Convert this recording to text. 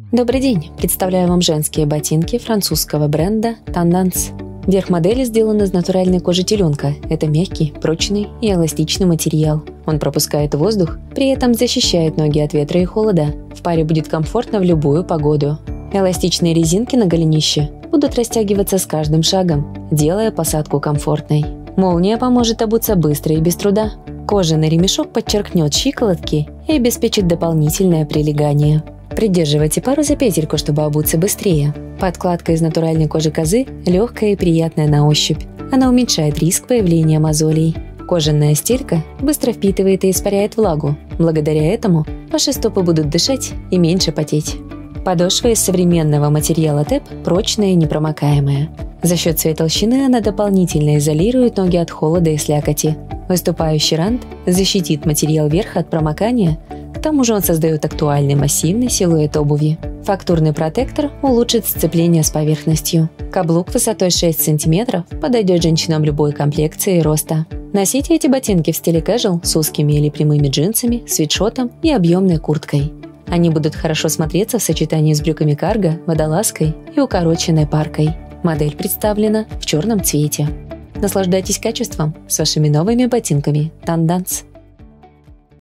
Добрый день! Представляю вам женские ботинки французского бренда Tendance. Верх модели сделан из натуральной кожи теленка. Это мягкий, прочный и эластичный материал. Он пропускает воздух, при этом защищает ноги от ветра и холода. В паре будет комфортно в любую погоду. Эластичные резинки на голенище будут растягиваться с каждым шагом, делая посадку комфортной. Молния поможет обуться быстро и без труда. Кожаный ремешок подчеркнет щиколотки и обеспечит дополнительное прилегание. Придерживайте пару за петельку, чтобы обуться быстрее. Подкладка из натуральной кожи козы легкая и приятная на ощупь. Она уменьшает риск появления мозолей. Кожаная стелька быстро впитывает и испаряет влагу. Благодаря этому ваши стопы будут дышать и меньше потеть. Подошва из современного материала ТЭП прочная и непромокаемая. За счет своей толщины она дополнительно изолирует ноги от холода и слякоти. Выступающий рант защитит материал верха от промокания. К тому же он создает актуальный массивный силуэт обуви. Фактурный протектор улучшит сцепление с поверхностью. Каблук высотой 6 см подойдет женщинам любой комплекции и роста. Носите эти ботинки в стиле casual с узкими или прямыми джинсами, свитшотом и объемной курткой. Они будут хорошо смотреться в сочетании с брюками карго, водолазкой и укороченной паркой. Модель представлена в черном цвете. Наслаждайтесь качеством с вашими новыми ботинками Tendance.